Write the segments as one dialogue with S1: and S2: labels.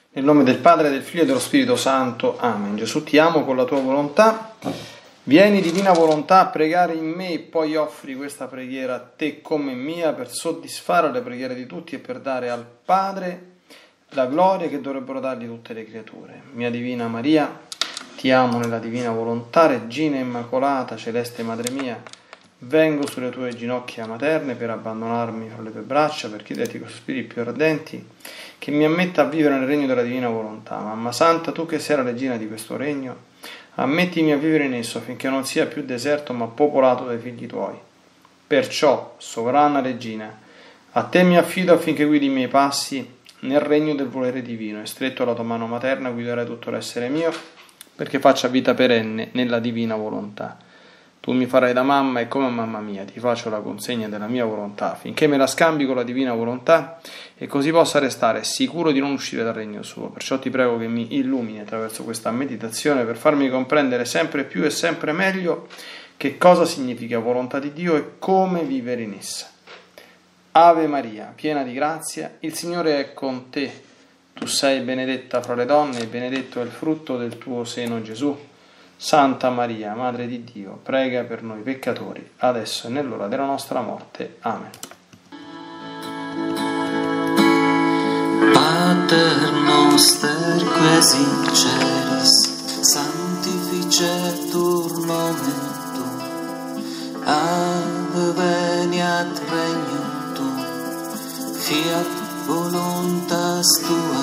S1: Nel nome del Padre, del Figlio e dello Spirito Santo. Amen. Gesù, ti amo con la tua volontà. Vieni, divina volontà, a pregare in me e poi offri questa preghiera a te come mia per soddisfare le preghiere di tutti e per dare al Padre la gloria che dovrebbero dargli tutte le creature. Mia Divina Maria, ti amo nella divina volontà, Regina Immacolata, Celeste Madre mia, vengo sulle tue ginocchia materne per abbandonarmi fra le tue braccia, per chiederti con spiriti più ardenti che mi ammetta a vivere nel regno della divina volontà. Mamma Santa, tu che sei la regina di questo regno, ammettimi a vivere in esso affinché non sia più deserto ma popolato dai figli tuoi. Perciò, sovrana regina, a te mi affido affinché guidi i miei passi nel regno del volere divino, e stretto alla tua mano materna guiderai tutto l'essere mio perché faccia vita perenne nella divina volontà. Tu mi farai da mamma e come mamma mia ti faccio la consegna della mia volontà affinché me la scambi con la divina volontà e così possa restare sicuro di non uscire dal regno suo. Perciò ti prego che mi illumini attraverso questa meditazione per farmi comprendere sempre più e sempre meglio che cosa significa volontà di Dio e come vivere in essa. Ave Maria, piena di grazia, il Signore è con te. Tu sei benedetta fra le donne e benedetto è il frutto del tuo seno, Gesù. Santa Maria, Madre di Dio, prega per noi peccatori, adesso e nell'ora della nostra morte. Amen.
S2: Pater noster ques in celis, sanctificetur nomen tuum, adveniat regnum tuum, fiat voluntas tua,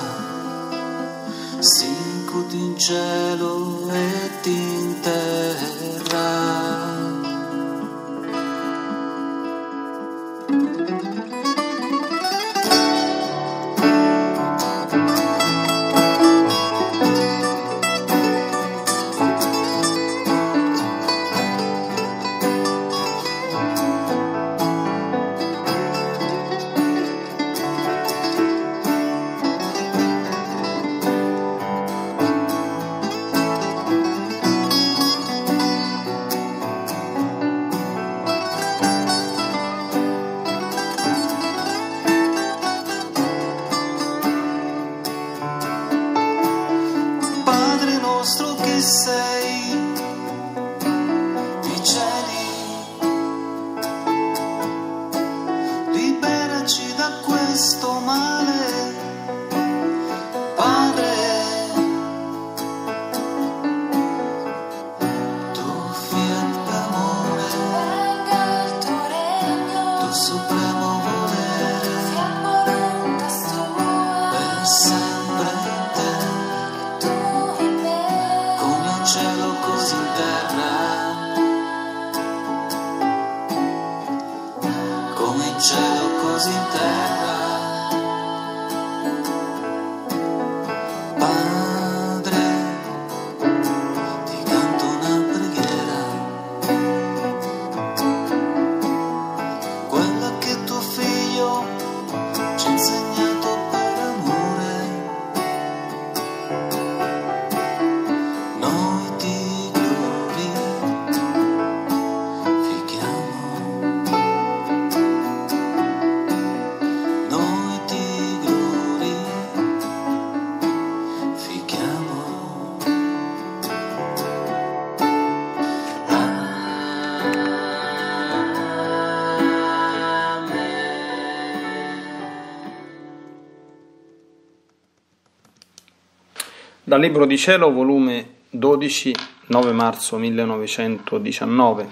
S2: sicut in cielo et in terra.
S1: Dal Libro di Cielo, volume 12, 9 marzo 1919.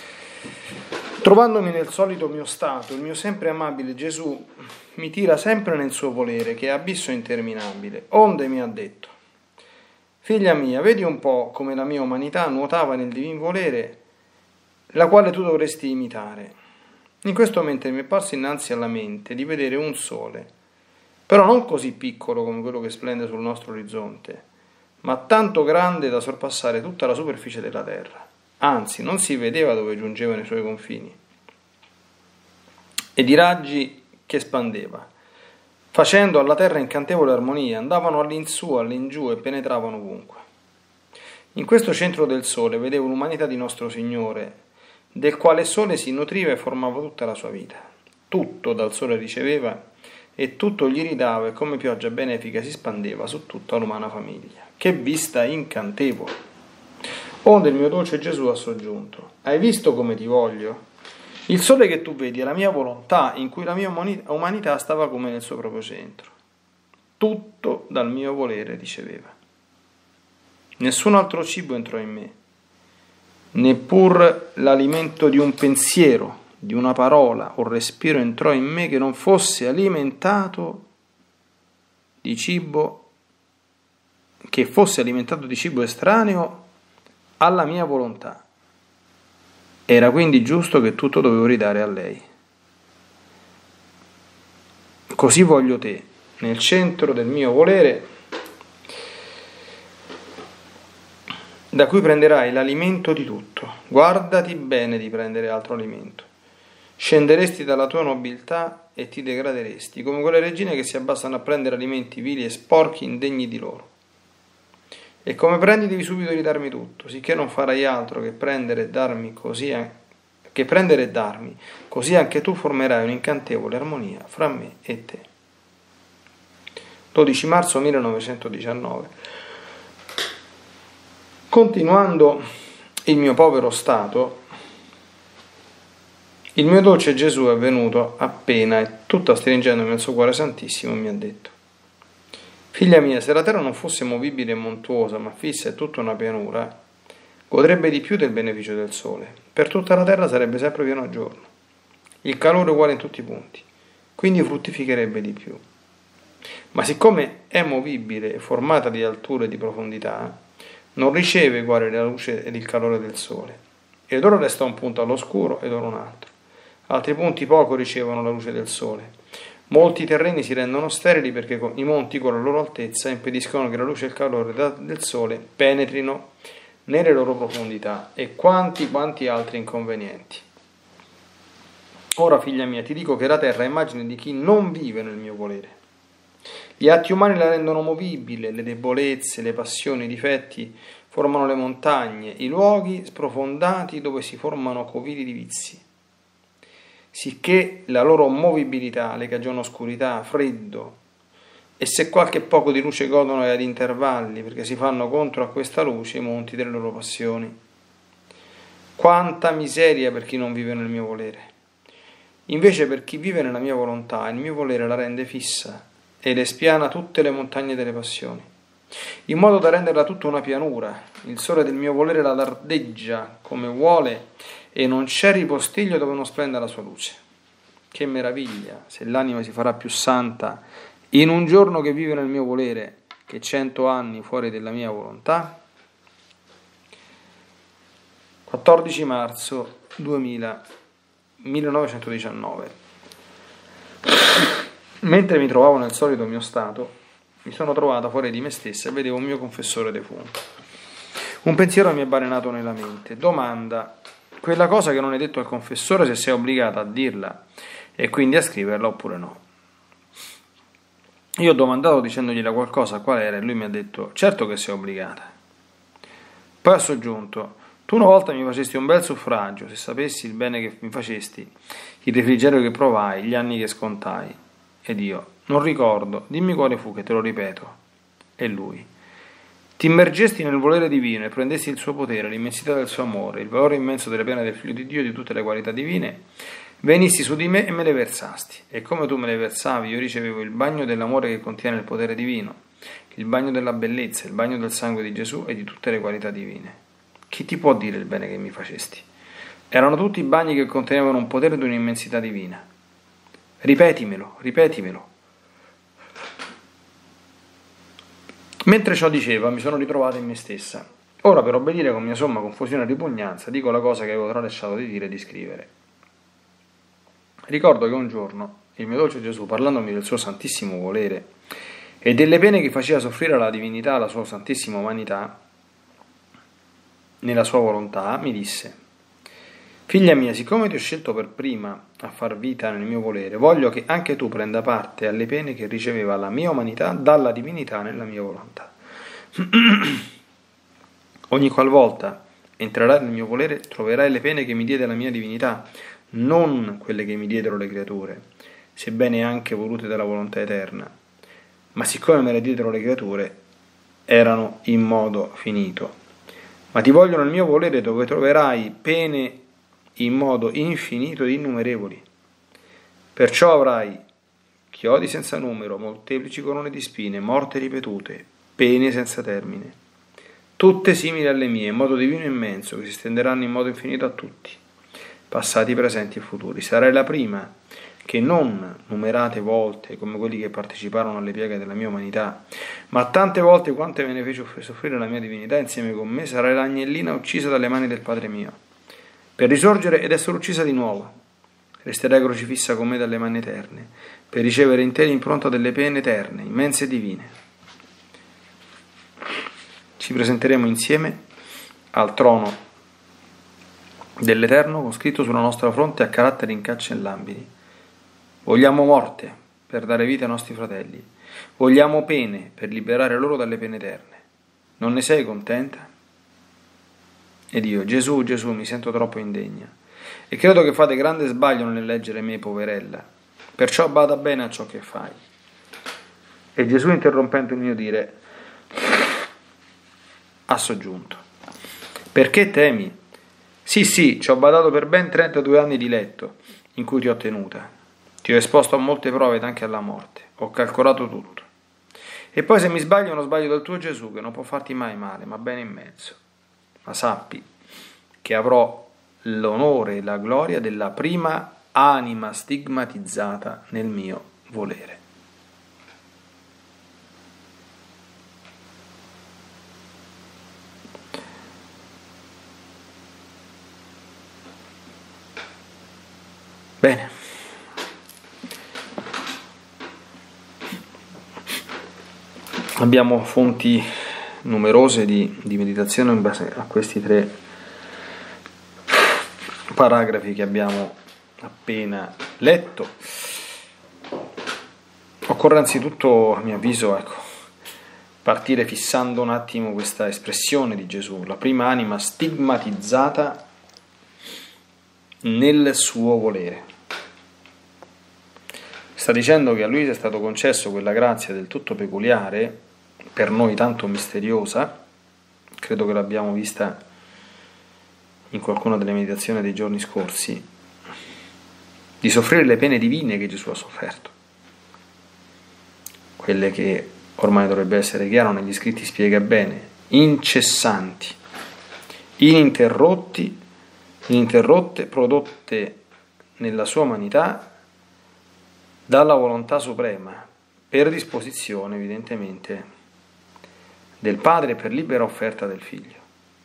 S1: Trovandomi nel solito mio stato, il mio sempre amabile Gesù mi tira sempre nel suo volere, che è abisso interminabile, onde mi ha detto: figlia mia, vedi un po' come la mia umanità nuotava nel divin volere, la quale tu dovresti imitare. In questo momento mi è parso innanzi alla mente di vedere un sole, però non così piccolo come quello che splende sul nostro orizzonte, ma tanto grande da sorpassare tutta la superficie della terra. Anzi, non si vedeva dove giungeva nei suoi confini, e di raggi che spandeva, facendo alla terra incantevole armonia, andavano all'insù, all'ingiù e penetravano ovunque. In questo centro del sole vedevo l'umanità di nostro Signore, del quale sole si nutriva e formava tutta la sua vita. Tutto dal sole riceveva, e tutto gli ridava e come pioggia benefica si spandeva su tutta l'umana famiglia. Che vista incantevole! Onde il mio dolce Gesù ha soggiunto: hai visto come ti voglio? Il sole che tu vedi è la mia volontà, in cui la mia umanità stava come nel suo proprio centro. Tutto dal mio volere riceveva. Nessun altro cibo entrò in me, neppur l'alimento di un pensiero, di una parola o respiro entrò in me che non fosse alimentato di cibo, che fosse alimentato di cibo estraneo alla mia volontà. Era quindi giusto che tutto dovevo ridare a lei. Così voglio te, nel centro del mio volere, da cui prenderai l'alimento di tutto. Guardati bene di prendere altro alimento. Scenderesti dalla tua nobiltà e ti degraderesti, come quelle regine che si abbassano a prendere alimenti vili e sporchi indegni di loro. E come prendi devi subito ridarmi tutto, sicché non farai altro che prendere e darmi, così anche tu formerai un'incantevole armonia fra me e te. 12 marzo 1919. Continuando il mio povero stato, il mio dolce Gesù è venuto appena e tutto stringendomi al suo cuore santissimo mi ha detto: figlia mia, se la terra non fosse movibile e montuosa, ma fissa e tutta una pianura, godrebbe di più del beneficio del sole. Per tutta la terra sarebbe sempre pieno giorno, il calore uguale in tutti i punti, quindi fruttificherebbe di più. Ma siccome è movibile e formata di altura e di profondità, non riceve uguale la luce ed il calore del sole, ed ora resta un punto all'oscuro ed ora un altro. Altri punti poco ricevono la luce del sole. Molti terreni si rendono sterili perché i monti con la loro altezza impediscono che la luce e il calore del sole penetrino nelle loro profondità, e quanti altri inconvenienti. Ora, figlia mia, ti dico che la terra è immagine di chi non vive nel mio volere. Gli atti umani la rendono movibile, le debolezze, le passioni, i difetti formano le montagne, i luoghi sprofondati dove si formano covili di vizi. Sicché la loro movibilità le cagiona oscurità, freddo, e se qualche poco di luce godono è ad intervalli, perché si fanno contro a questa luce i monti delle loro passioni. Quanta miseria per chi non vive nel mio volere! Invece per chi vive nella mia volontà, il mio volere la rende fissa ed espiana tutte le montagne delle passioni, in modo da renderla tutta una pianura. Il sole del mio volere la dardeggia come vuole e non c'è ripostiglio dove non splenda la sua luce. Che meraviglia se l'anima si farà più santa in un giorno che vive nel mio volere che 100 anni fuori della mia volontà. 14 marzo 1919. Mentre mi trovavo nel solito mio stato, mi sono trovata fuori di me stessa e vedevo un mio confessore defunto. Un pensiero mi è balenato nella mente. Domanda: quella cosa che non hai detto al confessore, se sei obbligata a dirla e quindi a scriverla oppure no? Io ho domandato dicendogli qualcosa qual era e lui mi ha detto: certo che sei obbligata. Poi ha soggiunto: tu una volta mi facesti un bel suffragio, se sapessi il bene che mi facesti, il refrigerio che provai, gli anni che scontai. Ed io: non ricordo, dimmi quale fu che te lo ripeto. E lui: ti immergesti nel volere divino e prendesti il suo potere, l'immensità del suo amore, il valore immenso delle pene del Figlio di Dio e di tutte le qualità divine, venisti su di me e me le versasti, e come tu me le versavi io ricevevo il bagno dell'amore che contiene il potere divino, il bagno della bellezza, il bagno del sangue di Gesù e di tutte le qualità divine. Chi ti può dire il bene che mi facesti? Erano tutti bagni che contenevano un potere di un'immensità divina. Ripetimelo, ripetimelo. Mentre ciò diceva, mi sono ritrovata in me stessa. Ora, per obbedire con mia somma confusione e ripugnanza, dico la cosa che avevo tralasciato di dire e di scrivere. Ricordo che un giorno il mio dolce Gesù, parlandomi del suo santissimo volere e delle pene che faceva soffrire alla divinità la sua santissima umanità, nella sua volontà, mi disse: figlia mia, siccome ti ho scelto per prima a far vita nel mio volere, voglio che anche tu prenda parte alle pene che riceveva la mia umanità dalla divinità nella mia volontà. Ogni qualvolta entrerai nel mio volere, troverai le pene che mi diede la mia divinità, non quelle che mi diedero le creature, sebbene anche volute dalla volontà eterna, ma siccome me le diedero le creature, erano in modo finito. Ma ti vogliono il mio volere, dove troverai pene in modo infinito ed innumerevoli. Perciò avrai chiodi senza numero, molteplici corone di spine, morte ripetute, pene senza termine, tutte simili alle mie, in modo divino e immenso, che si stenderanno in modo infinito a tutti, passati, presenti e futuri. Sarai la prima, che non numerate volte come quelli che parteciparono alle pieghe della mia umanità, ma tante volte quante me ne fece soffrire la mia divinità insieme con me, sarai l'agnellina uccisa dalle mani del Padre mio, per risorgere ed essere uccisa di nuovo. Resterai crocifissa con me dalle mani eterne, per ricevere in te l'impronta delle pene eterne, immense e divine. Ci presenteremo insieme al trono dell'Eterno con scritto sulla nostra fronte a caratteri in cancellabili: vogliamo morte per dare vita ai nostri fratelli, vogliamo pene per liberare loro dalle pene eterne. Non ne sei contenta? Ed io, Gesù, Gesù, mi sento troppo indegna e credo che fate grande sbaglio nel leggere me, poverella, perciò bada bene a ciò che fai. E Gesù, interrompendo il mio dire, ha soggiunto: perché temi? Sì, ci ho badato per ben 32 anni di letto in cui ti ho tenuta. Ti ho esposto a molte prove ed anche alla morte. Ho calcolato tutto. E poi se mi sbaglio, non sbaglio del tuo Gesù, che non può farti mai male, ma bene in mezzo. Ma sappi che avrò l'onore e la gloria della prima anima stigmatizzata nel mio volere. Bene. Abbiamo fonti numerose di meditazione in base a questi 3 paragrafi che abbiamo appena letto. Occorre anzitutto, a mio avviso, partire fissando un attimo questa espressione di Gesù, la prima anima stigmatizzata nel suo volere. Sta dicendo che a lui è stato concesso quella grazia del tutto peculiare, per noi tanto misteriosa, credo che l'abbiamo vista in qualcuna delle meditazioni dei giorni scorsi, di soffrire le pene divine che Gesù ha sofferto, quelle che ormai dovrebbe essere chiaro negli scritti spiega bene, incessanti, ininterrotte, prodotte nella sua umanità dalla volontà suprema, per disposizione evidentemente del Padre, per libera offerta del Figlio.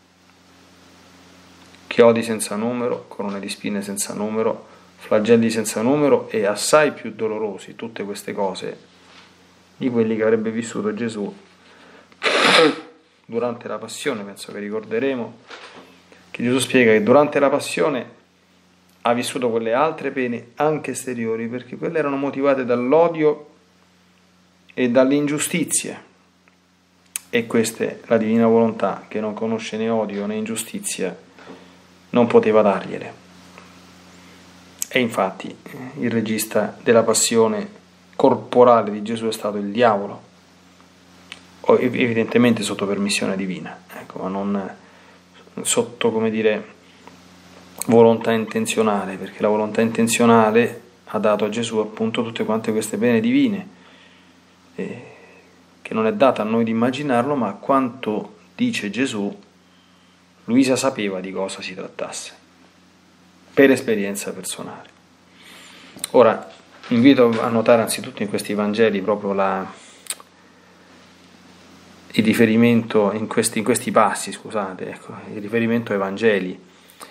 S1: Chiodi senza numero, corone di spine senza numero, flagelli senza numero e assai più dolorosi, tutte queste cose, di quelli che avrebbe vissuto Gesù durante la passione. Penso che ricorderemo che Gesù spiega che durante la passione ha vissuto quelle altre pene anche esteriori, perché quelle erano motivate dall'odio e dall'ingiustizia, e questa è la divina volontà, che non conosce né odio né ingiustizia, non poteva dargliele. E infatti il regista della passione corporale di Gesù è stato il diavolo, evidentemente sotto permissione divina, ma non sotto, volontà intenzionale, perché la volontà intenzionale ha dato a Gesù appunto tutte quante queste pene divine, che non è data a noi di immaginarlo, ma quanto dice Gesù, Luisa sapeva di cosa si trattasse, per esperienza personale. Ora, invito a notare anzitutto in questi Vangeli proprio il riferimento, in questi passi, il riferimento ai Vangeli.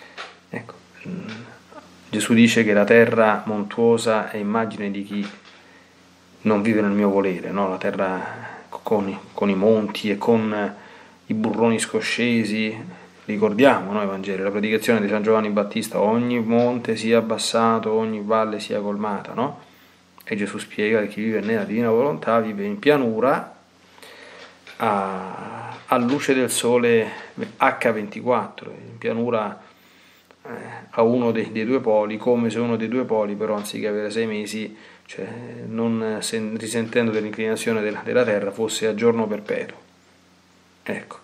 S1: Gesù dice che la terra montuosa è immagine di chi non vive nel mio volere, no? La terra con i monti e con i burroni scoscesi. Ricordiamo noi Vangeli, la predicazione di San Giovanni Battista: ogni monte sia abbassato, ogni valle sia colmata, no? E Gesù spiega che chi vive nella divina volontà vive in pianura a luce del sole H24, in pianura a uno dei due poli, come se uno dei due poli però anziché avere 6 mesi, cioè non risentendo dell'inclinazione della terra, fosse a giorno perpetuo. Ecco.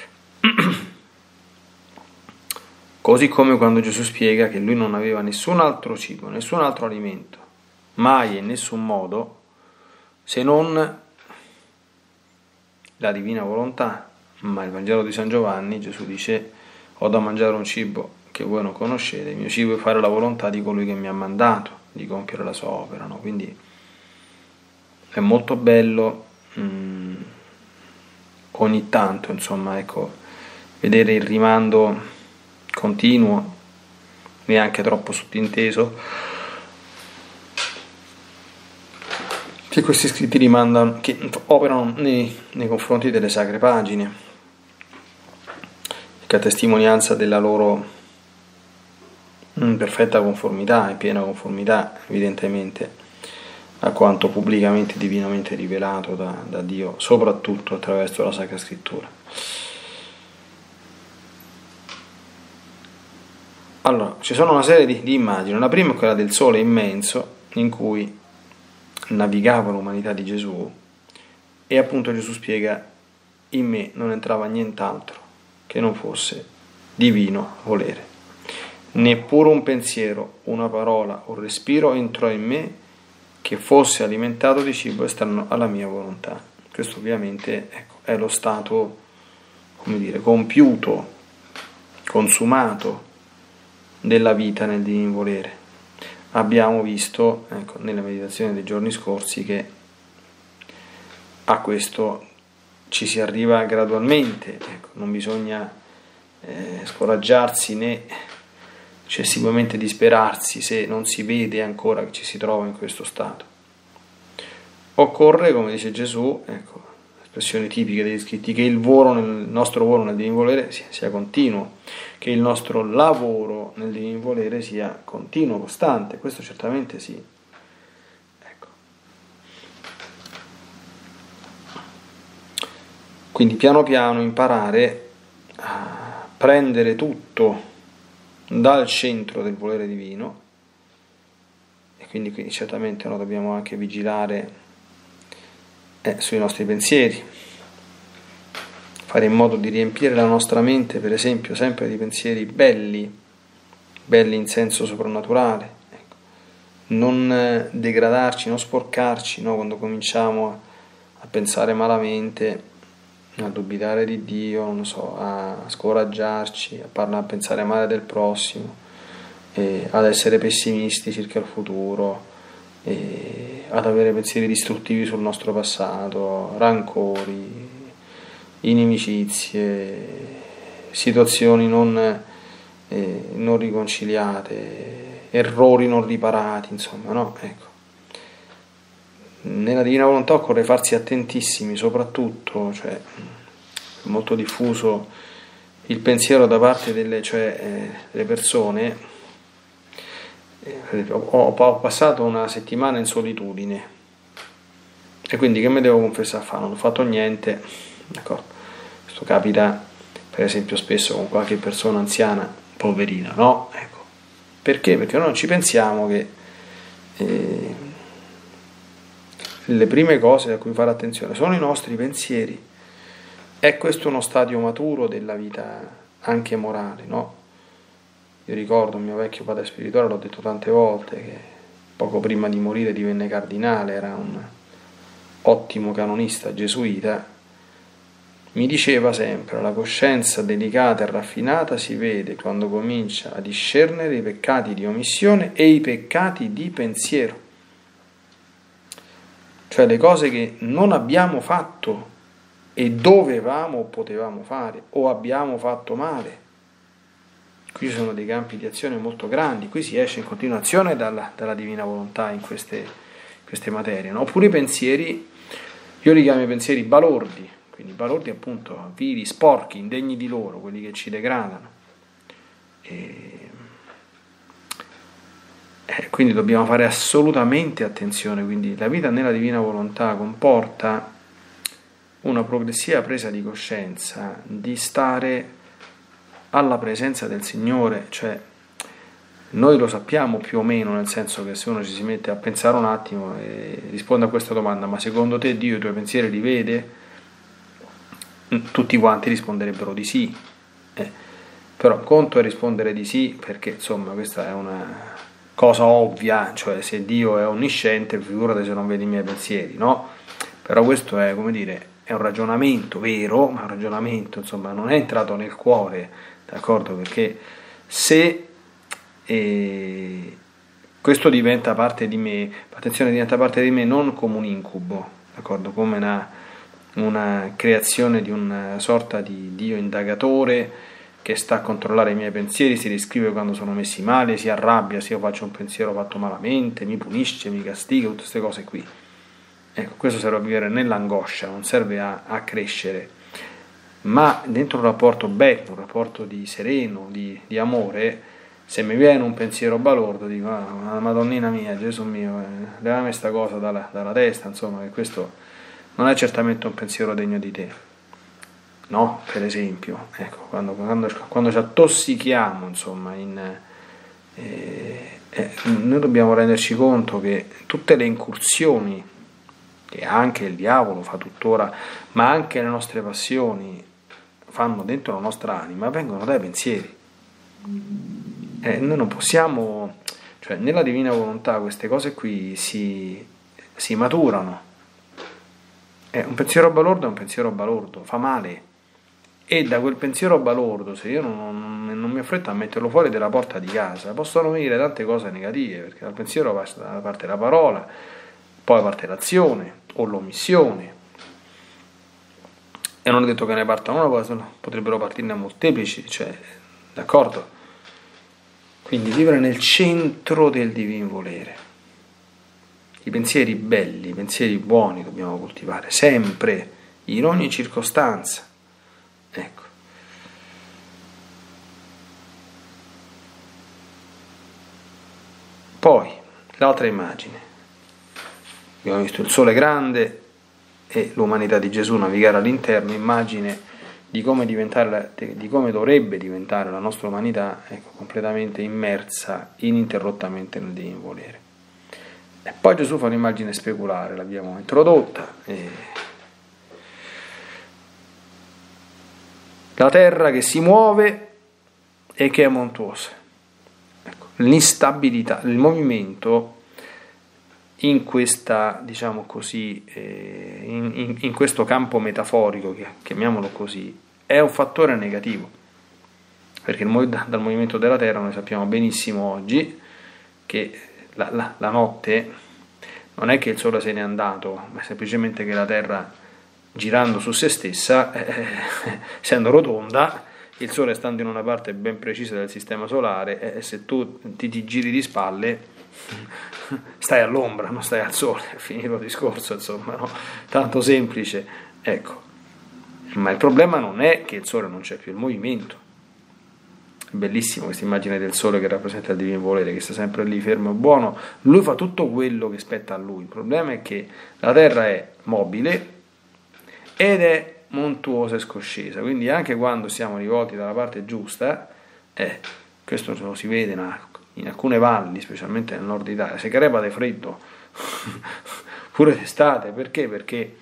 S1: Così come quando Gesù spiega che lui non aveva nessun altro cibo, nessun altro alimento, mai e in nessun modo, se non la divina volontà. Ma il Vangelo di San Giovanni, Gesù dice: ho da mangiare un cibo che voi non conoscete, il mio cibo è fare la volontà di colui che mi ha mandato, di compiere la sua opera, no? Quindi è molto bello ogni tanto, insomma, ecco, vedere il rimando continuo, neanche troppo sottinteso, che questi scritti rimandano, che operano nei confronti delle sacre pagine, che a testimonianza della loro perfetta conformità e piena conformità, evidentemente, a quanto pubblicamente e divinamente rivelato da Dio, soprattutto attraverso la Sacra Scrittura. Allora, ci sono una serie di immagini. La prima è quella del sole immenso, in cui navigava l'umanità di Gesù, e appunto Gesù spiega: in me non entrava nient'altro che non fosse divino volere. Neppure un pensiero, una parola, un respiro entrò in me che fosse alimentato di cibo esterno alla mia volontà. Questo ovviamente, ecco, è lo stato, come dire, compiuto, consumato della vita nel divino volere. Abbiamo visto, ecco, nelle meditazioni dei giorni scorsi, che a questo ci si arriva gradualmente, ecco, non bisogna scoraggiarsi né eccessivamente disperarsi se non si vede ancora che ci si trova in questo stato. Occorre, come dice Gesù, ecco, espressione tipica degli scritti, che il nostro volo nel divino volere sia continuo, che il nostro lavoro nel divino volere sia continuo, costante. Questo certamente sì. Ecco. Quindi piano piano imparare a prendere tutto dal centro del volere divino, e quindi certamente noi dobbiamo anche vigilare sui nostri pensieri, fare in modo di riempire la nostra mente, per esempio, sempre di pensieri belli in senso soprannaturale, ecco. Non degradarci, non sporcarci, no? Quando cominciamo a pensare malamente, a dubitare di Dio, non so, a scoraggiarci, a pensare male del prossimo, ad essere pessimisti circa il futuro, ad avere pensieri distruttivi sul nostro passato, rancori, inimicizie, situazioni non riconciliate, errori non riparati, insomma, no? Ecco. Nella Divina Volontà occorre farsi attentissimi, soprattutto, cioè, è molto diffuso il pensiero da parte delle persone. Ho passato una settimana in solitudine e quindi che mi devo confessare a fare? Non ho fatto niente, d'accordo? Questo capita per esempio spesso con qualche persona anziana, poverina, no? Ecco. Perché? Perché noi non ci pensiamo che le prime cose a cui fare attenzione sono i nostri pensieri. È questo uno stadio maturo della vita anche morale, no? Io ricordo il mio vecchio padre spirituale, l'ho detto tante volte, che poco prima di morire divenne cardinale, era un ottimo canonista gesuita. Mi diceva sempre: la coscienza delicata e raffinata si vede quando comincia a discernere i peccati di omissione e i peccati di pensiero. Cioè le cose che non abbiamo fatto e dovevamo o potevamo fare, o abbiamo fatto male. Qui ci sono dei campi di azione molto grandi, qui si esce in continuazione dalla Divina Volontà in queste materie, no? Oppure i pensieri, io li chiamo i pensieri balordi, quindi balordi appunto vili, sporchi, indegni di loro, quelli che ci degradano. Quindi dobbiamo fare assolutamente attenzione. Quindi la vita nella Divina Volontà comporta una progressiva presa di coscienza di stare alla presenza del Signore, cioè Noi lo sappiamo più o meno, nel senso che se uno ci si mette a pensare un attimo e risponde a questa domanda, ma secondo te Dio i tuoi pensieri li vede? Tutti quanti risponderebbero di sì. Però un conto è rispondere di sì, perché insomma questa è una cosa ovvia, cioè se Dio è onnisciente, figurate se non vede i miei pensieri, no? Però questo è, come dire, è un ragionamento vero, ma un ragionamento, insomma, non è entrato nel cuore, d'accordo? Perché se questo diventa parte di me, attenzione, diventa parte di me non come un incubo, d'accordo? Come una creazione di una sorta di Dio indagatore che sta a controllare i miei pensieri, si riscrive quando sono messi male, si arrabbia se io faccio un pensiero fatto malamente, mi punisce, mi castiga, tutte queste cose qui. Ecco, questo serve a vivere nell'angoscia, non serve a crescere, ma dentro un rapporto bello, un rapporto di sereno, di amore, se mi viene un pensiero balordo dico, Madonnina mia, Gesù mio, levami questa cosa dalla testa, insomma, che questo non è certamente un pensiero degno di te. No, per esempio, ecco, quando ci attossichiamo, insomma, noi dobbiamo renderci conto che tutte le incursioni che anche il diavolo fa tuttora, ma anche le nostre passioni fanno dentro la nostra anima, vengono dai pensieri. Noi non possiamo, cioè nella divina volontà queste cose qui si maturano. Un pensiero balordo è un pensiero balordo, fa male. E da quel pensiero balordo, se io non mi affretto a metterlo fuori dalla porta di casa, possono venire tante cose negative, perché dal pensiero parte la parola, poi parte l'azione o l'omissione. E non è detto che ne parta una, potrebbero partirne molteplici, cioè, d'accordo? Quindi vivere nel centro del divin volere. I pensieri belli, i pensieri buoni dobbiamo coltivare, sempre, in ogni circostanza. Ecco. Poi l'altra immagine, abbiamo visto il sole grande e l'umanità di Gesù navigare all'interno, immagine di come dovrebbe diventare la nostra umanità, ecco, completamente immersa ininterrottamente nel divino volere. E poi Gesù fa un'immagine speculare, l'abbiamo introdotta, la terra che si muove e che è montuosa. Ecco, l'instabilità, il movimento in questa, diciamo così, in questo campo metaforico, chiamiamolo così, è un fattore negativo, perché dal movimento della terra noi sappiamo benissimo oggi che la notte non è che il sole se n'è andato, ma semplicemente che la terra, girando su se stessa, essendo rotonda, il sole stando in una parte ben precisa del sistema solare, e se tu ti giri di spalle stai all'ombra, non stai al sole, è finito il discorso, insomma, no? Tanto semplice, ecco. Ma il problema non è che il sole non c'è più, il movimento. È bellissimo questa immagine del sole che rappresenta il divino volere, che sta sempre lì fermo e buono, lui fa tutto quello che spetta a lui. Il problema è che la terra è mobile ed è montuosa e scoscesa, quindi anche quando siamo rivolti dalla parte giusta, questo lo si vede in alcune valli, specialmente nel nord Italia, si crepa di freddo pure d'estate. Perché? Perché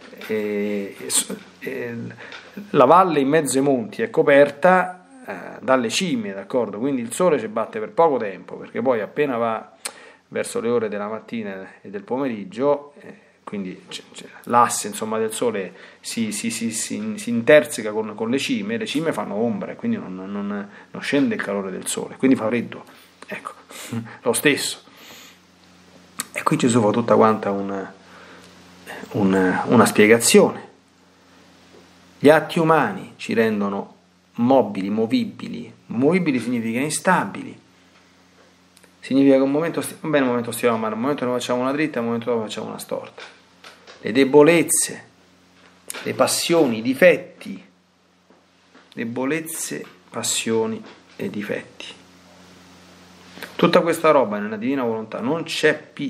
S1: la valle in mezzo ai monti è coperta dalle cime, d'accordo? Quindi il sole ci batte per poco tempo, perché poi appena va verso le ore della mattina e del pomeriggio, quindi l'asse, insomma, del sole si interseca con le cime fanno ombra e quindi non scende il calore del sole, quindi fa freddo, ecco, lo stesso. E qui Gesù fa tutta quanta una spiegazione. Gli atti umani ci rendono mobili, movibili significa instabili, significa che un momento stiamo male, un momento noi facciamo una dritta, un momento dopo facciamo una storta. Le debolezze, le passioni, i difetti, debolezze, passioni e difetti. Tutta questa roba nella divina volontà non c'è più.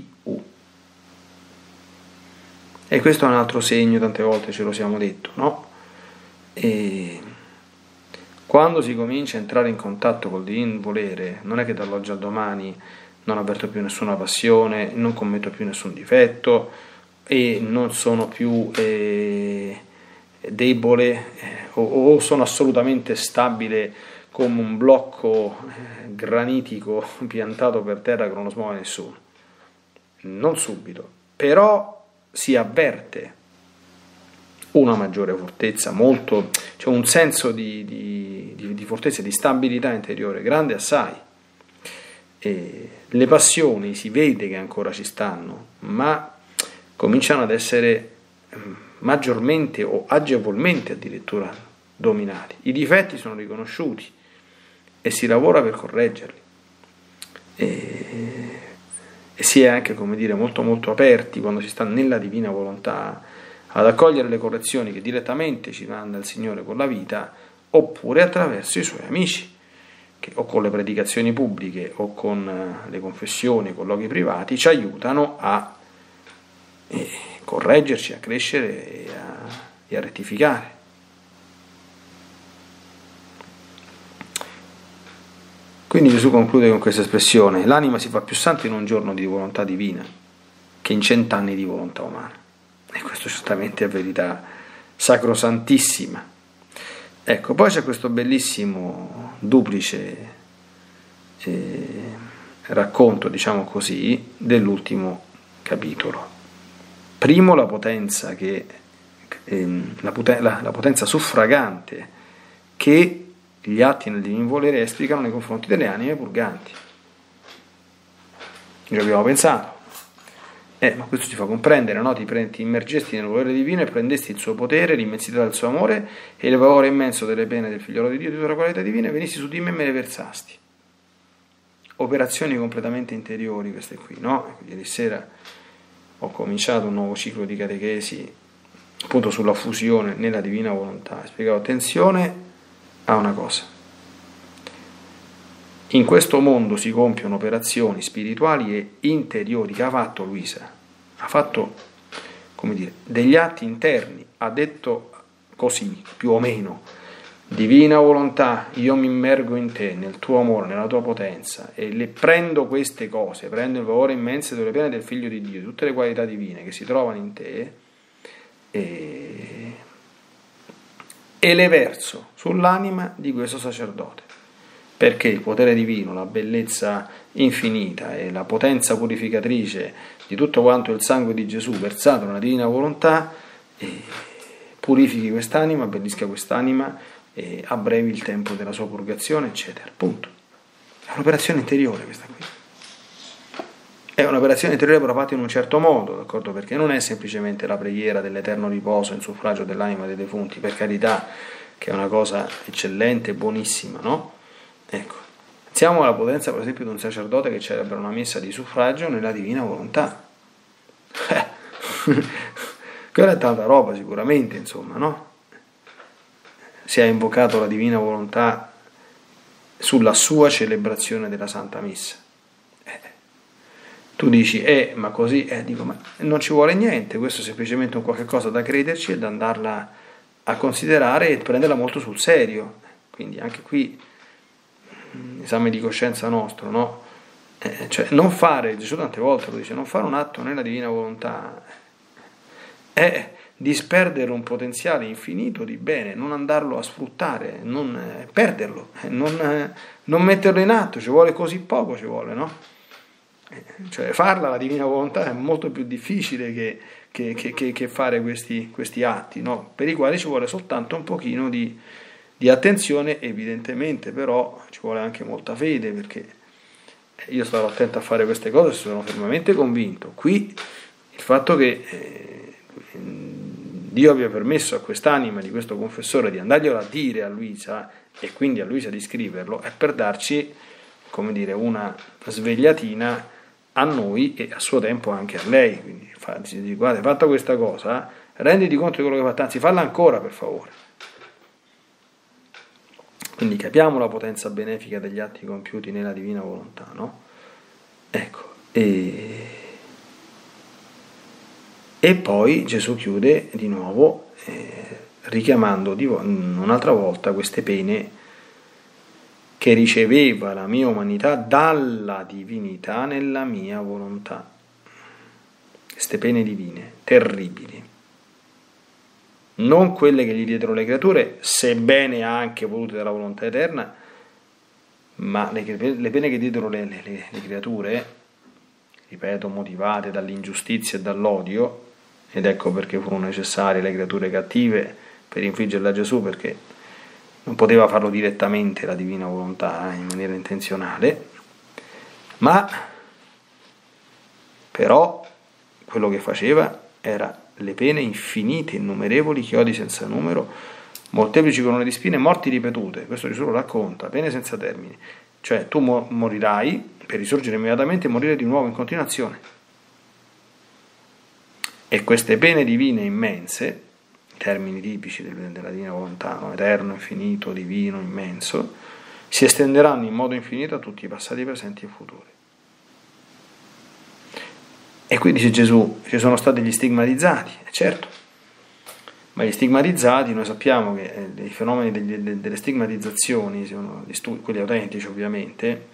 S1: E questo è un altro segno, tante volte ce lo siamo detto, no? E Quando si comincia a entrare in contatto col divino volere, non è che dall'oggi al domani non avverto più nessuna passione, non commetto più nessun difetto e non sono più debole o sono assolutamente stabile come un blocco granitico piantato per terra che non lo smuove nessuno. Non subito, però si avverte una maggiore fortezza, c'è un senso di fortezza, di stabilità interiore grande assai. E le passioni si vede che ancora ci stanno, ma cominciano ad essere maggiormente o agevolmente addirittura dominati. I difetti sono riconosciuti e si lavora per correggerli. E si è anche, come dire, molto molto aperti quando si sta nella divina volontà ad accogliere le correzioni che direttamente ci manda il Signore con la vita, oppure attraverso i Suoi amici, che o con le predicazioni pubbliche o con le confessioni, colloqui privati, ci aiutano a correggerci, a crescere e a rettificare. Quindi Gesù conclude con questa espressione: l'anima si fa più santa in un giorno di volontà divina che in 100 anni di volontà umana. E questo certamente è verità sacrosantissima. Ecco, poi c'è questo bellissimo duplice racconto, diciamo così, dell'ultimo capitolo. Primo, la potenza la potenza suffragante che gli atti nel divino volere esplicano nei confronti delle anime purganti. Ci abbiamo pensato. Ma questo ci fa comprendere, no? Ti immergesti nel volere divino e prendesti il suo potere, l'immensità del suo amore e il valore immenso delle pene del figliolo di Dio, di tutta la qualità divina, e venissi su di me e me le versasti. Operazioni completamente interiori queste qui, no? Ieri sera ho cominciato un nuovo ciclo di catechesi appunto sulla fusione nella divina volontà. Spiegavo, attenzione a una cosa: in questo mondo si compiono operazioni spirituali e interiori che ha fatto Luisa, ha fatto, come dire, degli atti interni, ha detto così più o meno: divina volontà, io mi immergo in te, nel tuo amore, nella tua potenza, e le prendo queste cose, prendo il valore immenso delle pene del figlio di Dio, tutte le qualità divine che si trovano in te, e le verso sull'anima di questo sacerdote, perché il potere divino, la bellezza infinita e la potenza purificatrice di tutto quanto il sangue di Gesù versato nella divina volontà purifichi quest'anima, abbellisca quest'anima e abbrevi il tempo della sua purgazione, eccetera. Punto. È un'operazione interiore questa qui. È un'operazione interiore però fatta in un certo modo, d'accordo? Perché non è semplicemente la preghiera dell'eterno riposo in suffragio dell'anima dei defunti, per carità, che è una cosa eccellente, buonissima, no? Ecco, pensiamo alla potenza per esempio di un sacerdote che celebra una messa di suffragio nella divina volontà. Quella è tanta roba sicuramente, insomma, no? Si è invocato la divina volontà sulla sua celebrazione della Santa Messa. Tu dici, ma così, dico, ma non ci vuole niente, questo è semplicemente un qualche cosa da crederci e da andarla a considerare e prenderla molto sul serio. Quindi anche qui esame di coscienza nostro, no? Cioè non fare, Gesù tante volte lo dice, non fare un atto nella divina volontà è disperdere un potenziale infinito di bene, non andarlo a sfruttare, non perderlo, non metterlo in atto, ci vuole così poco, ci vuole, no? Cioè farla la divina volontà è molto più difficile che fare questi atti, no? Per i quali ci vuole soltanto un pochino di attenzione, evidentemente, però ci vuole anche molta fede, perché io starò attento a fare queste cose, sono fermamente convinto. Qui il fatto che Dio abbia permesso a quest'anima di questo confessore di andarglielo a dire a Luisa e quindi a Luisa di scriverlo è per darci, come dire, una svegliatina a noi e a suo tempo anche a lei. Quindi guarda, hai fatto questa cosa, renditi conto di quello che hai fatto, anzi falla ancora per favore. Quindi capiamo la potenza benefica degli atti compiuti nella divina volontà, no? Ecco, e poi Gesù chiude di nuovo richiamando un'altra volta queste pene che riceveva la mia umanità dalla divinità nella mia volontà. Queste pene divine, terribili. Non quelle che gli diedero le creature, sebbene anche volute dalla volontà eterna, ma le pene che diedero le creature, ripeto, motivate dall'ingiustizia e dall'odio, ed ecco perché furono necessarie le creature cattive per infliggerla a Gesù, perché non poteva farlo direttamente la divina volontà in maniera intenzionale, ma però quello che faceva era le pene infinite, innumerevoli, chiodi senza numero, molteplici corone di spine, morti ripetute. Questo Gesù lo racconta, pene senza termine. Cioè tu morirai per risorgere immediatamente e morire di nuovo in continuazione. E queste pene divine immense, i termini tipici della divina volontà, no? Eterno, infinito, divino, immenso, si estenderanno in modo infinito a tutti i passati, presenti e futuri. E qui dice Gesù, ci sono stati gli stigmatizzati, certo, ma gli stigmatizzati, noi sappiamo che i fenomeni delle stigmatizzazioni, quelli autentici ovviamente,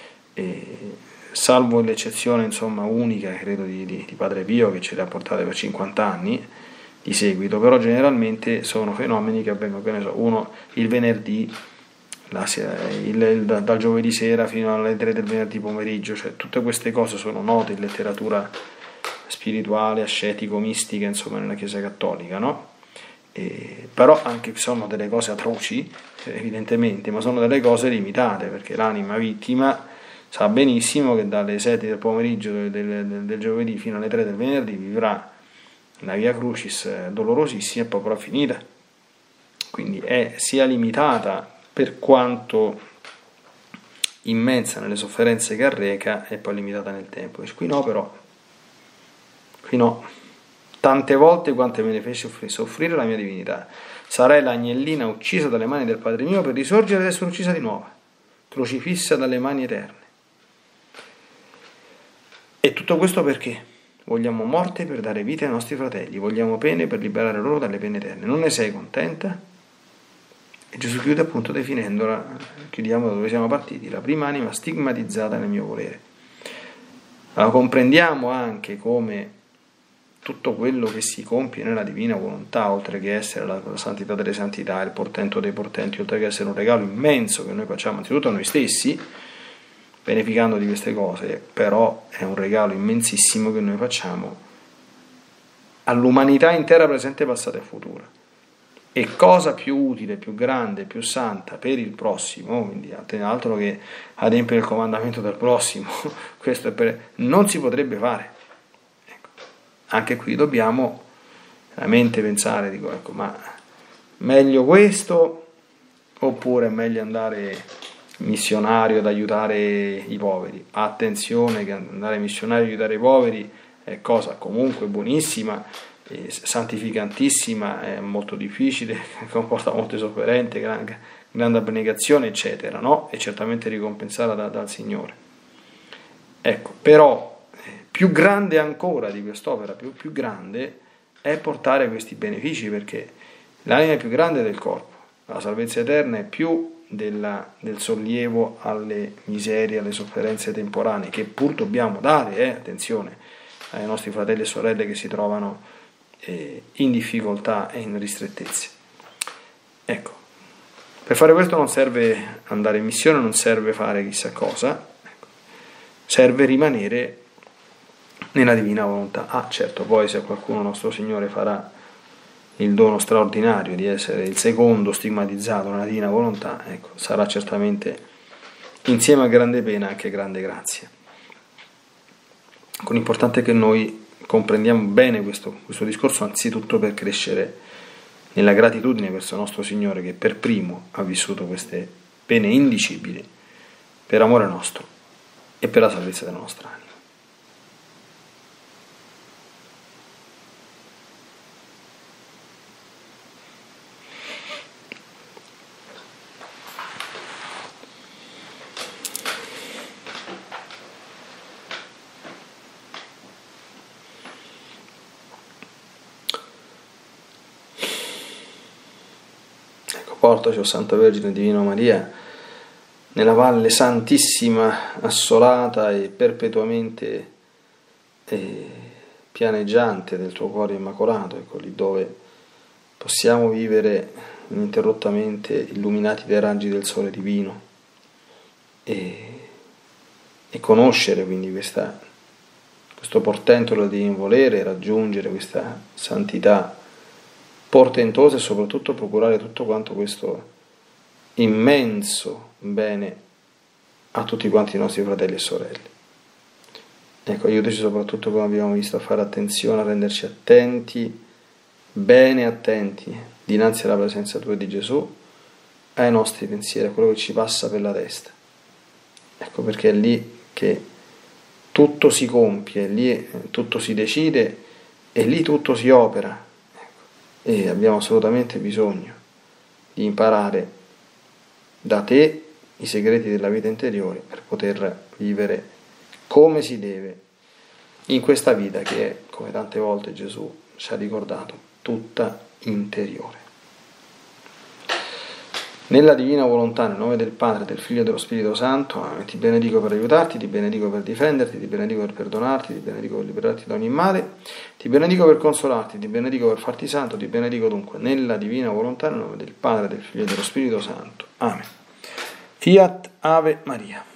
S1: salvo l'eccezione insomma unica, credo, di Padre Pio, che ce le ha portate per 50 anni di seguito, però generalmente sono fenomeni che avvengono, che ne so, uno il venerdì, dal giovedì sera fino alle 3 del venerdì pomeriggio, cioè tutte queste cose sono note in letteratura spirituale, ascetico-mistica, insomma nella Chiesa Cattolica, no? Però anche sono delle cose atroci, evidentemente, ma sono delle cose limitate, perché l'anima vittima sa benissimo che dalle 7 del pomeriggio del giovedì fino alle 3 del venerdì vivrà una via crucis dolorosissima e poi avrà finita, quindi è sia limitata per quanto immensa nelle sofferenze che arreca e poi limitata nel tempo. Qui no, però, qui no, tante volte quante me ne fece soffrire la mia divinità, sarai l'agnellina uccisa dalle mani del Padre mio per risorgere ed essere uccisa di nuovo, crocifissa dalle mani eterne. E tutto questo perché? Vogliamo morte per dare vita ai nostri fratelli, vogliamo pene per liberare loro dalle pene eterne. Non ne sei contenta? E Gesù chiude appunto definendola, chiudiamo da dove siamo partiti, la prima anima stigmatizzata nel mio volere. Allora comprendiamo anche come tutto quello che si compie nella divina volontà, oltre che essere la santità delle santità, il portento dei portenti, oltre che essere un regalo immenso che noi facciamo anzitutto a noi stessi, beneficando di queste cose, però è un regalo immensissimo che noi facciamo all'umanità intera presente, passata e futura. E cosa più utile, più grande, più santa per il prossimo, quindi altro che adempiere il comandamento del prossimo, questo non si potrebbe fare. Ecco. Anche qui dobbiamo veramente pensare, ecco, ma meglio questo oppure è meglio andare missionario ad aiutare i poveri? Attenzione che andare missionario ad aiutare i poveri è cosa comunque buonissima, santificantissima, è molto difficile, comporta molte sofferenze, grande abnegazione, eccetera, no? E certamente ricompensata dal Signore. Ecco, però più grande ancora di quest'opera, più grande è portare questi benefici, perché l'anima è più grande del corpo, la salvezza eterna è più del sollievo alle miserie, alle sofferenze temporanee, che pur dobbiamo dare, attenzione, ai nostri fratelli e sorelle che si trovano in difficoltà e in ristrettezze. Ecco, per fare questo non serve andare in missione, non serve fare chissà cosa, ecco, serve rimanere nella divina volontà. Certo, poi se qualcuno, nostro Signore, farà il dono straordinario di essere il secondo stigmatizzato nella divina volontà, ecco, sarà certamente insieme a grande pena anche grande grazia. L'importante è che noi comprendiamo bene questo discorso, anzitutto per crescere nella gratitudine verso il nostro Signore, che per primo ha vissuto queste pene indicibili per amore nostro e per la salvezza della nostra anima. Portaci, o Santa Vergine Divina Maria, nella valle santissima, assolata e perpetuamente pianeggiante del tuo cuore immacolato, ecco lì dove possiamo vivere ininterrottamente illuminati dai raggi del sole divino e conoscere quindi questo portento del divino volere, raggiungere questa santità portentosa e soprattutto procurare tutto quanto questo immenso bene a tutti quanti i nostri fratelli e sorelle. Ecco, aiutaci soprattutto, come abbiamo visto, a fare attenzione, a renderci attenti, bene attenti, dinanzi alla presenza tua di Gesù, ai nostri pensieri, a quello che ci passa per la testa. Ecco, perché è lì che tutto si compie, lì tutto si decide e lì tutto si opera. Ecco. E abbiamo assolutamente bisogno di imparare da te i segreti della vita interiore per poter vivere come si deve in questa vita che è, come tante volte Gesù ci ha ricordato, tutta interiore. Nella divina volontà, nel nome del Padre, del Figlio e dello Spirito Santo, ti benedico per aiutarti, ti benedico per difenderti, ti benedico per perdonarti, ti benedico per liberarti da ogni male, ti benedico per consolarti, ti benedico per farti santo, ti benedico dunque nella divina volontà, nel nome del Padre, del Figlio e dello Spirito Santo. Amen. Fiat Ave Maria.